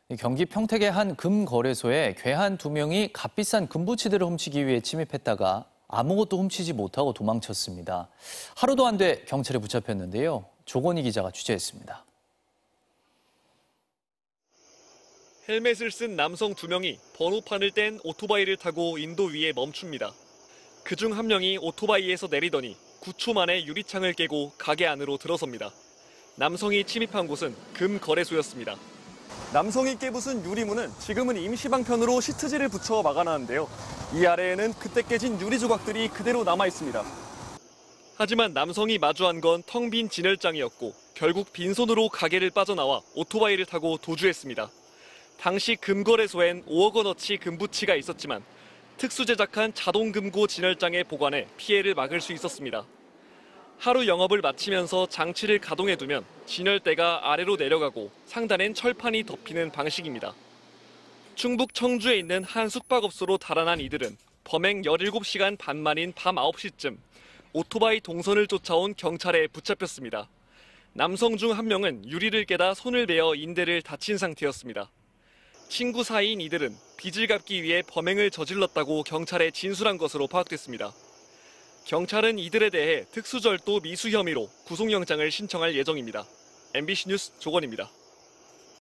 경기 평택의 한 금거래소에 괴한 2명이 값비싼 금부치들을 훔치기 위해 침입했다가 아무것도 훔치지 못하고 도망쳤습니다. 하루도 안 돼 경찰에 붙잡혔는데요. 조건희 기자가 취재했습니다. 헬멧을 쓴 남성 2명이 번호판을 뗀 오토바이를 타고 인도 위에 멈춥니다. 그중 한 명이 오토바이에서 내리더니 9초 만에 유리창을 깨고 가게 안으로 들어섭니다. 남성이 침입한 곳은 금거래소였습니다. 남성이 깨부순 유리문은 지금은 임시방편으로 시트지를 붙여 막아놨는데요. 이 아래에는 그때 깨진 유리 조각들이 그대로 남아 있습니다. 하지만 남성이 마주한 건 텅 빈 진열장이었고 결국 빈손으로 가게를 빠져나와 오토바이를 타고 도주했습니다. 당시 금거래소엔 5억 원어치 금부치가 있었지만 특수 제작한 자동 금고 진열장에 보관해 피해를 막을 수 있었습니다. 하루 영업을 마치면서 장치를 가동해두면 진열대가 아래로 내려가고 상단엔 철판이 덮이는 방식입니다. 충북 청주에 있는 한 숙박업소로 달아난 이들은 범행 17시간 반 만인 밤 9시쯤 오토바이 동선을 쫓아온 경찰에 붙잡혔습니다. 남성 중 한 명은 유리를 깨다 손을 베어 인대를 다친 상태였습니다. 친구 사이인 이들은 빚을 갚기 위해 범행을 저질렀다고 경찰에 진술한 것으로 파악됐습니다. 경찰은 이들에 대해 특수절도 미수 혐의로 구속영장을 신청할 예정입니다. MBC 뉴스 조건입니다.